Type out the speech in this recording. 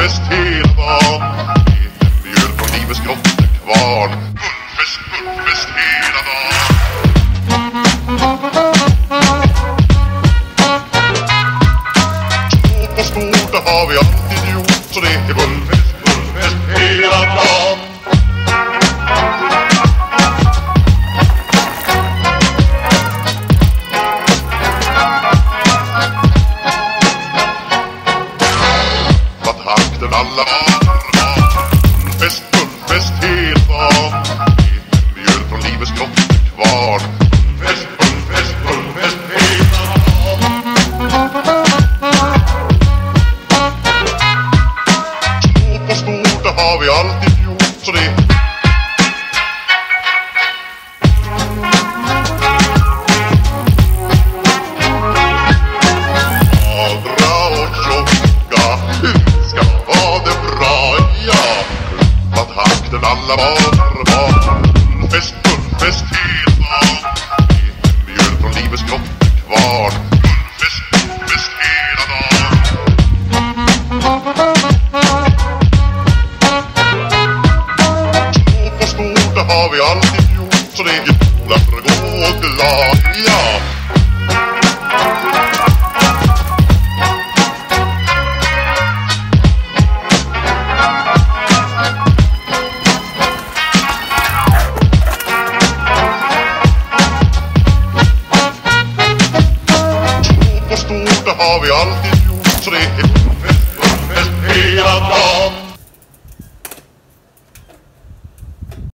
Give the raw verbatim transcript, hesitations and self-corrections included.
Bullfest hela dagen. Mjöl från livets grottekvarn. Bullfest, bullfest hela dagen. Stort och stort, det har vi alltid gjort. Så det är bullfest, bullfest hela dagen. Alla bullfest, bullfest hela dagen. Mjöl från livets grottekvarn. Bullfest, bullfest, bullfest hela dagen. Stort och stort, det har vi alltid gjort. Så det